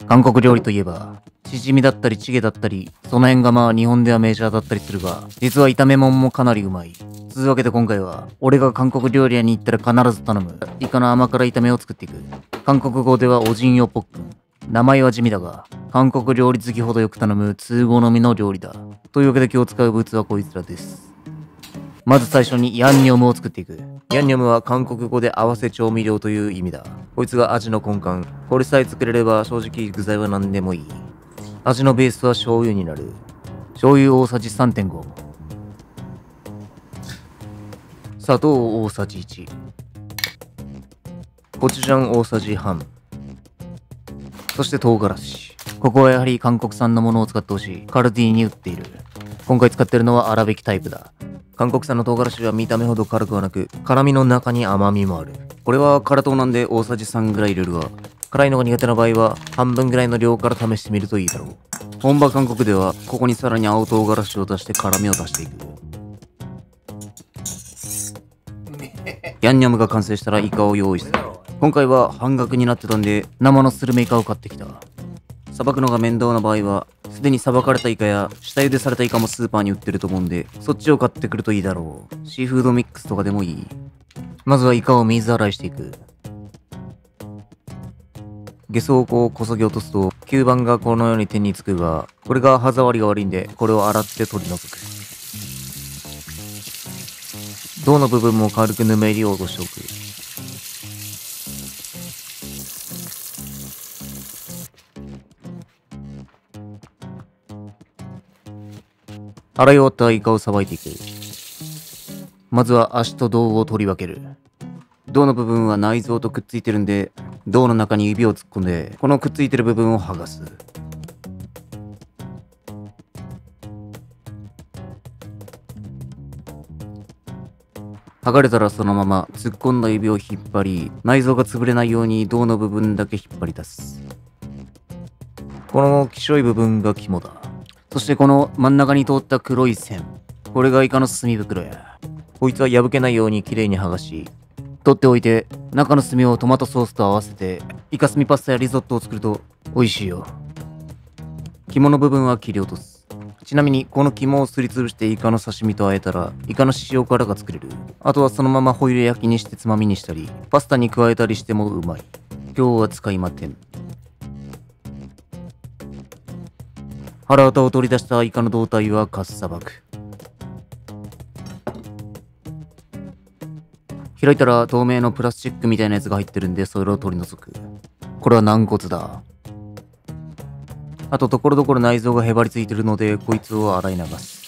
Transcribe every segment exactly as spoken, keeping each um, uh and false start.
韓国料理といえば、チヂミだったりチゲだったり、その辺がまあ日本ではメジャーだったりするが、実は炒め物もかなりうまい。つうわけで今回は、俺が韓国料理屋に行ったら必ず頼む、イカの甘辛炒めを作っていく。韓国語ではオジンヨポックン。名前は地味だが、韓国料理好きほどよく頼む通好みの料理だ。というわけで今日使う物はこいつらです。まず最初にヤンニョムを作っていく。ヤンニョムは韓国語で合わせ調味料という意味だ。こいつが味の根幹。これさえ作れれば正直具材は何でもいい。味のベースは醤油になる。醤油大さじ さんてんご。砂糖大さじいち。コチュジャン大さじ半。そして唐辛子。ここはやはり韓国産のものを使ってほしい。カルディに売っている。今回使ってるのは粗挽きタイプだ。韓国産の唐辛子は見た目ほど辛くはなく、辛みの中に甘みもある。これは辛党なんで大さじさんぐらい入れるが、辛いのが苦手な場合は半分ぐらいの量から試してみるといいだろう。本場韓国ではここにさらに青唐辛子を足して辛みを足していく。ヤンニョムが完成したらイカを用意する。今回は半額になってたんで生のスルメイカを買ってきた。さばくのが面倒な場合はすでにさばかれたイカや下茹でされたイカもスーパーに売ってると思うんで、そっちを買ってくるといいだろう。シーフードミックスとかでもいい。まずはイカを水洗いしていく。ゲソをこうこそぎ落とすと吸盤がこのように手につくが、これが歯触りが悪いんでこれを洗って取り除く。胴の部分も軽くぬめりを落としておく。洗い終わったイカをさばいていく。まずは足と胴を取り分ける。胴の部分は内臓とくっついてるんで、胴の中に指を突っ込んで、このくっついてる部分を剥がす。剥がれたらそのまま突っ込んだ指を引っ張り、内臓が潰れないように胴の部分だけ引っ張り出す。このきしょい部分が肝だ。そしてこの真ん中に通った黒い線。これがイカの墨袋や。こいつは破けないようにきれいに剥がし、取っておいて、中の墨をトマトソースと合わせて、イカ墨パスタやリゾットを作ると美味しいよ。肝の部分は切り落とす。ちなみにこの肝をすりつぶしてイカの刺身と和えたら、イカの塩辛が作れる。あとはそのままホイル焼きにしてつまみにしたり、パスタに加えたりしてもうまい。今日は使いません。腹渡を取り出したイカの胴体はかっさばく。開いたら透明のプラスチックみたいなやつが入ってるんで、それを取り除く。これは軟骨だ。あとところどころ内臓がへばりついてるので、こいつを洗い流す。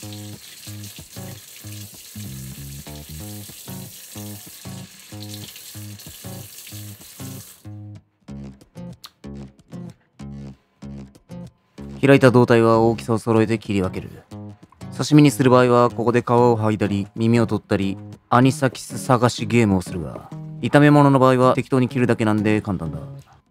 開いた胴体は大きさを揃えて切り分ける。刺身にする場合はここで皮を剥いだり耳を取ったりアニサキス探しゲームをするが、炒め物の場合は適当に切るだけなんで簡単だ。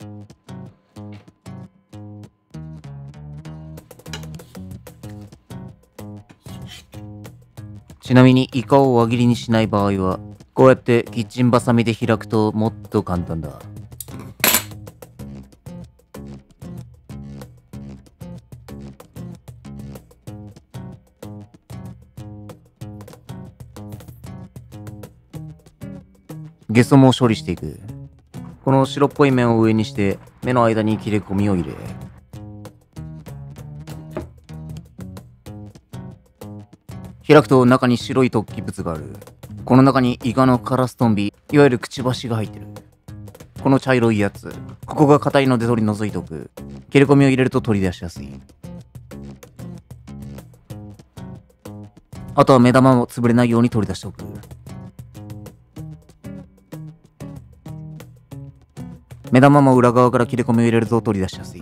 ちなみにイカを輪切りにしない場合はこうやってキッチンバサミで開くともっと簡単だ。ゲソも処理していく。この白っぽい面を上にして目の間に切れ込みを入れ、開くと中に白い突起物がある。この中にイカのカラストンビ、いわゆるくちばしが入ってる。この茶色いやつ、ここが硬いので取り除いておく。切れ込みを入れると取り出しやすい。あとは目玉も潰れないように取り出しておく。目玉も裏側から切れ込みを入れると取り出しやすい。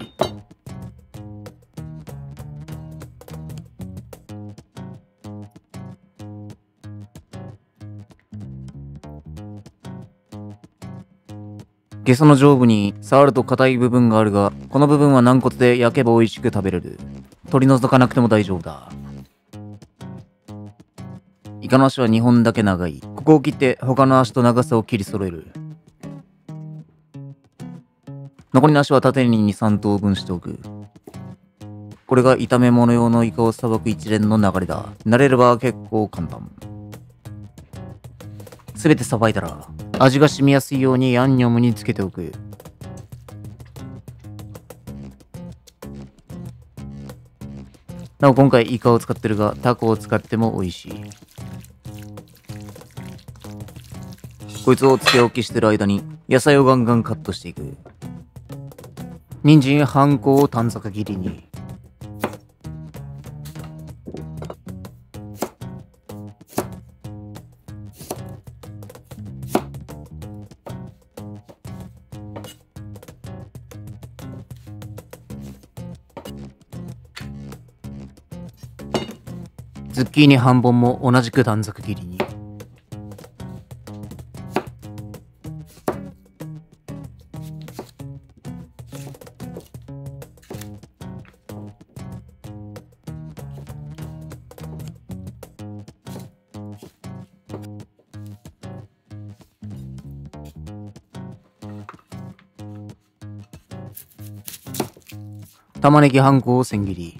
ゲソの上部に触ると硬い部分があるが、この部分は軟骨で焼けば美味しく食べれる。取り除かなくても大丈夫だ。イカの足はにほんだけ長い。ここを切って他の足と長さを切り揃える。 残りの足は縦にに、さん等分しておく。これが炒め物用のイカをさばく一連の流れだ。慣れれば結構簡単。すべてさばいたら、味が染みやすいようにヤンニョムにつけておく。なお今回イカを使ってるが、タコを使っても美味しい。こいつをつけ置きしてる間に、野菜をガンガンカットしていく。人参半個を短冊切りに。ズッキーニ半本も同じく短冊切りに。玉ねぎ半個を千切り。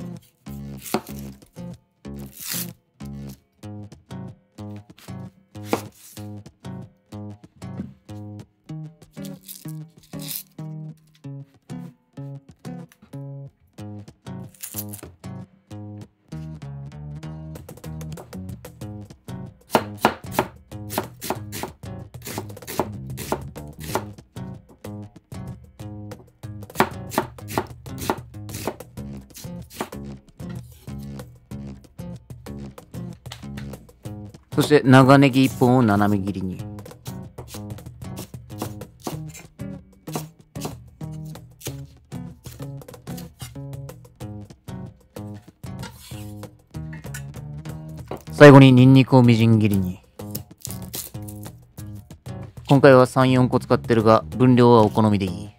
そして長ネギいっぽんを斜め切りに。最後にニンニクをみじん切りに。今回はさん、よんこ使ってるが、分量はお好みでいい。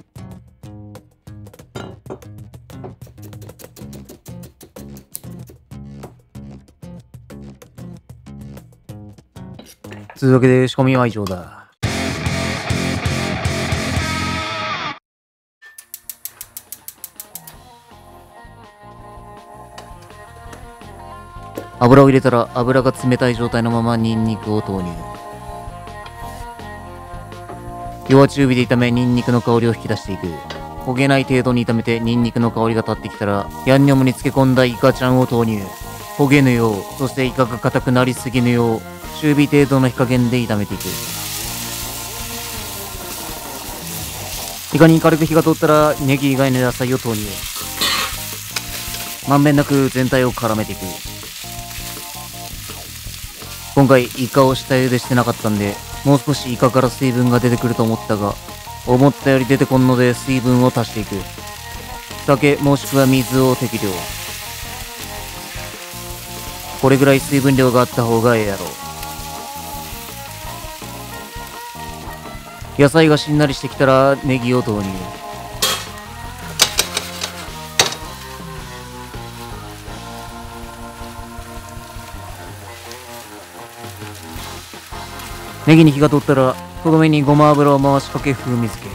というわけで仕込みは以上だ。油を入れたら油が冷たい状態のままニンニクを投入。弱中火で炒めニンニクの香りを引き出していく。焦げない程度に炒めてニンニクの香りが立ってきたらヤンニョムに漬け込んだイカちゃんを投入。焦げぬよう、そしてイカが硬くなりすぎぬよう中火程度の火加減で炒めていく。イカに軽く火が通ったらネギ以外の野菜を投入。まんべんなく全体を絡めていく。今回イカを下茹でしてなかったんで、もう少しイカから水分が出てくると思ったが、思ったより出てこんので水分を足していく。酒もしくは水を適量。これぐらい水分量があった方がええやろう。野菜がしんなりしてきたらネギを投入。ネギに火が通ったらとどめにごま油を回しかけ風味付け。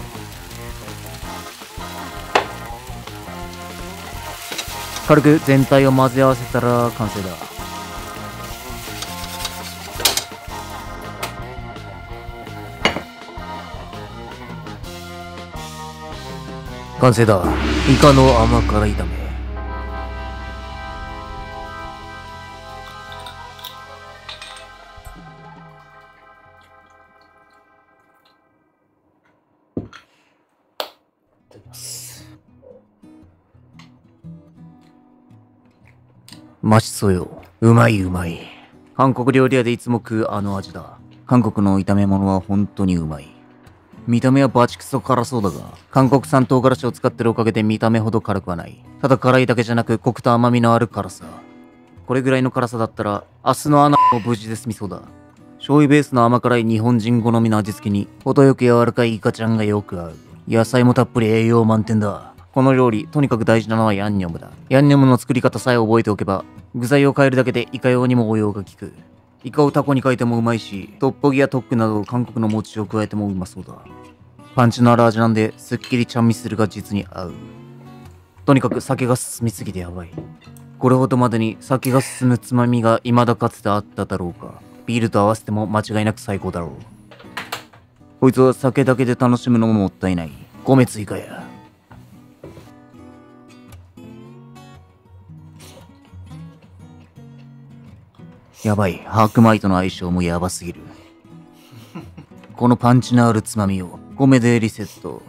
軽く全体を混ぜ合わせたら完成だ。完成だ。イカの甘辛炒め。いただきます。マシそうよ。うまいうまい。韓国料理屋でいつも食うあの味だ。韓国の炒め物は本当にうまい。見た目はバチクソ辛そうだが、韓国産唐辛子を使ってるおかげで見た目ほど辛くはない。ただ辛いだけじゃなくコクと甘みのある辛さ。これぐらいの辛さだったら、明日のアナも無事で済みそうだ。醤油ベースの甘辛い日本人好みの味付けに、程よく柔らかいイカちゃんがよく合う。野菜もたっぷり栄養満点だ。この料理、とにかく大事なのはヤンニョムだ。ヤンニョムの作り方さえ覚えておけば、具材を変えるだけでイカ用にも応用が効く。イカをタコに変えてもうまいし、トッポギやトックなど韓国の餅を加えてもうまそうだ。 パンチのある味なんで、すっきりちゃんみするが実に合う。とにかく酒が進みすぎてやばい。これほどまでに酒が進むつまみが未だかつてあっただろうか。ビールと合わせても間違いなく最高だろう。こいつは酒だけで楽しむのももったいない。米追加や。やばい、白米との相性もやばすぎる。このパンチのあるつまみを米でリセット。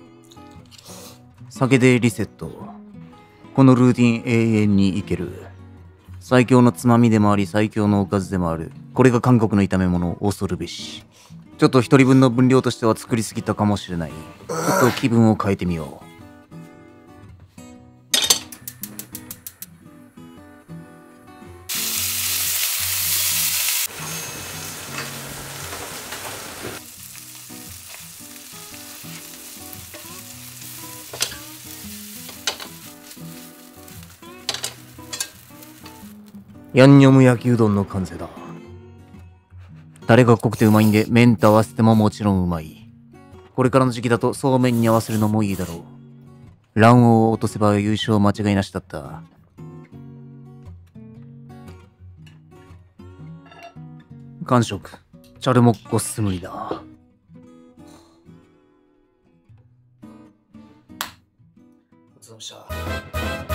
酒でリセット。このルーティン永遠にいける。最強のつまみでもあり最強のおかずでもある。これが韓国の炒め物、恐るべし。ちょっと一人分の分量としては作りすぎたかもしれない。ちょっと気分を変えてみよう。ヤンニョム焼きうどんの完成だ。タレが濃くてうまいんで、麺と合わせてももちろんうまい。これからの時期だとそうめんに合わせるのもいいだろう。卵黄を落とせば優勝間違いなしだった。完食。チャルモッコスムリだ。ごちそうさまでした。